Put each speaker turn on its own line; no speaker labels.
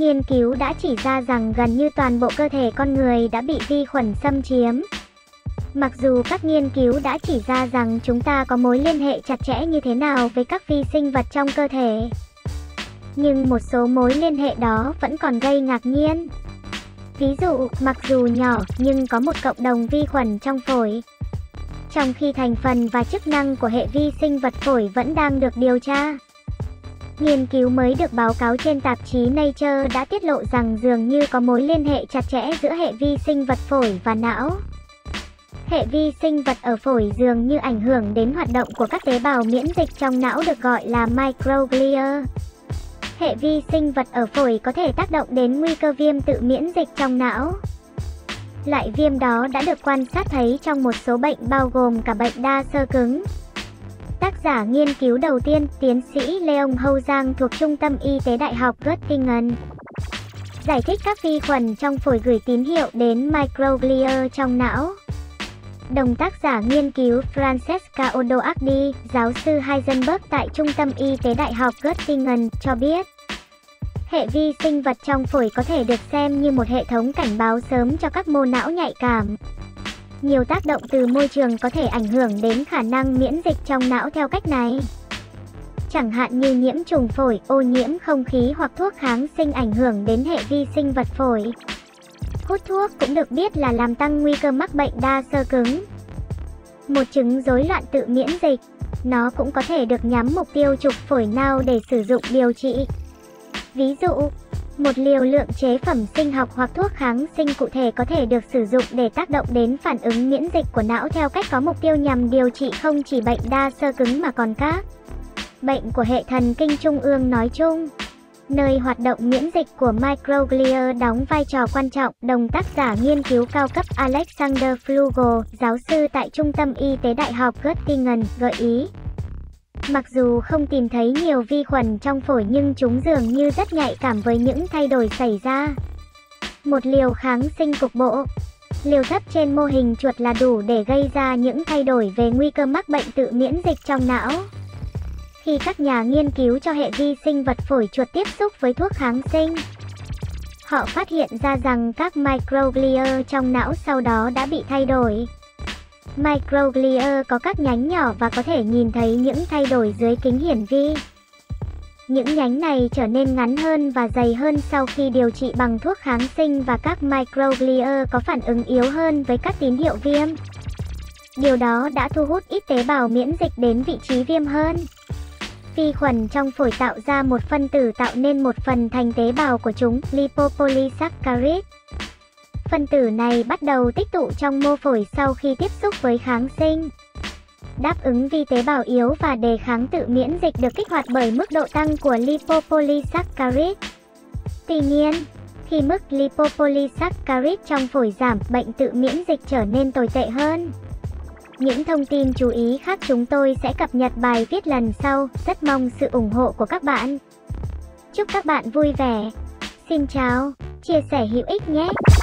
Nghiên cứu đã chỉ ra rằng gần như toàn bộ cơ thể con người đã bị vi khuẩn xâm chiếm. Mặc dù các nghiên cứu đã chỉ ra rằng chúng ta có mối liên hệ chặt chẽ như thế nào với các vi sinh vật trong cơ thể, nhưng một số mối liên hệ đó vẫn còn gây ngạc nhiên. Ví dụ, mặc dù nhỏ nhưng có một cộng đồng vi khuẩn trong phổi, trong khi thành phần và chức năng của hệ vi sinh vật phổi vẫn đang được điều tra. Nghiên cứu mới được báo cáo trên tạp chí Nature đã tiết lộ rằng dường như có mối liên hệ chặt chẽ giữa hệ vi sinh vật phổi và não. Hệ vi sinh vật ở phổi dường như ảnh hưởng đến hoạt động của các tế bào miễn dịch trong não được gọi là microglia. Hệ vi sinh vật ở phổi có thể tác động đến nguy cơ viêm tự miễn dịch trong não. Loại viêm đó đã được quan sát thấy trong một số bệnh bao gồm cả bệnh đa xơ cứng. Tác giả nghiên cứu đầu tiên, tiến sĩ Leon Hou Giang thuộc Trung tâm Y tế Đại học Göttingen, giải thích các vi khuẩn trong phổi gửi tín hiệu đến microglia trong não. Đồng tác giả nghiên cứu Francesca Odoardi, giáo sư Heisenberg tại Trung tâm Y tế Đại học Göttingen, cho biết hệ vi sinh vật trong phổi có thể được xem như một hệ thống cảnh báo sớm cho các mô não nhạy cảm. Nhiều tác động từ môi trường có thể ảnh hưởng đến khả năng miễn dịch trong não theo cách này. Chẳng hạn như nhiễm trùng phổi, ô nhiễm không khí hoặc thuốc kháng sinh ảnh hưởng đến hệ vi sinh vật phổi. Hút thuốc cũng được biết là làm tăng nguy cơ mắc bệnh đa xơ cứng, một chứng rối loạn tự miễn dịch. Nó cũng có thể được nhắm mục tiêu trục phổi não để sử dụng điều trị. Ví dụ, một liều lượng chế phẩm sinh học hoặc thuốc kháng sinh cụ thể có thể được sử dụng để tác động đến phản ứng miễn dịch của não theo cách có mục tiêu nhằm điều trị không chỉ bệnh đa xơ cứng mà còn các bệnh của hệ thần kinh trung ương nói chung, nơi hoạt động miễn dịch của microglia đóng vai trò quan trọng. Đồng tác giả nghiên cứu cao cấp Alexander Flugel, giáo sư tại Trung tâm Y tế Đại học Göttingen, gợi ý, mặc dù không tìm thấy nhiều vi khuẩn trong phổi nhưng chúng dường như rất nhạy cảm với những thay đổi xảy ra. Một liều kháng sinh cục bộ, liều thấp trên mô hình chuột là đủ để gây ra những thay đổi về nguy cơ mắc bệnh tự miễn dịch trong não. Khi các nhà nghiên cứu cho hệ vi sinh vật phổi chuột tiếp xúc với thuốc kháng sinh, họ phát hiện ra rằng các microglia trong não sau đó đã bị thay đổi. Microglia có các nhánh nhỏ và có thể nhìn thấy những thay đổi dưới kính hiển vi. Những nhánh này trở nên ngắn hơn và dày hơn sau khi điều trị bằng thuốc kháng sinh và các microglia có phản ứng yếu hơn với các tín hiệu viêm. Điều đó đã thu hút ít tế bào miễn dịch đến vị trí viêm hơn. Vi khuẩn trong phổi tạo ra một phân tử tạo nên một phần thành tế bào của chúng, lipopolysaccharide. Phân tử này bắt đầu tích tụ trong mô phổi sau khi tiếp xúc với kháng sinh, đáp ứng vi tế bào yếu và đề kháng tự miễn dịch được kích hoạt bởi mức độ tăng của lipopolysaccharide. Tuy nhiên, khi mức lipopolysaccharide trong phổi giảm, bệnh tự miễn dịch trở nên tồi tệ hơn. Những thông tin chú ý khác chúng tôi sẽ cập nhật bài viết lần sau. Rất mong sự ủng hộ của các bạn. Chúc các bạn vui vẻ. Xin chào, chia sẻ hữu ích nhé.